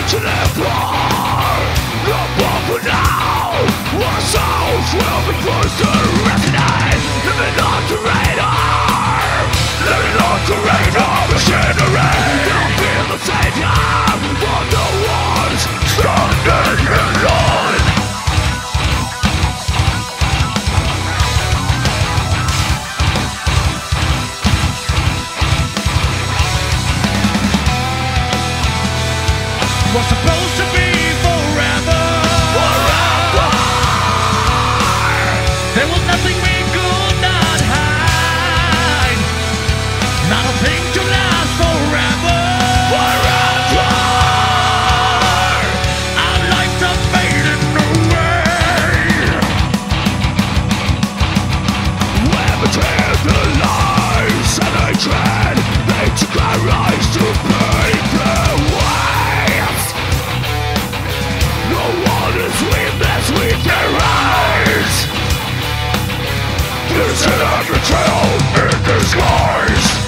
to live for. Not born for now. Our souls will be forced to resonate. Living on the radar. Living on the radar machinery. Don't feel the savior for the ones standing in line. Was supposed to be forever. Forever. There was nothing we could not hide. Not a thing to last forever. Forever. Our lives are fading away. We're between the lies and hatred. They took our rise to pave their ways. No one is witness with their eyes. This is a betrayal in disguise.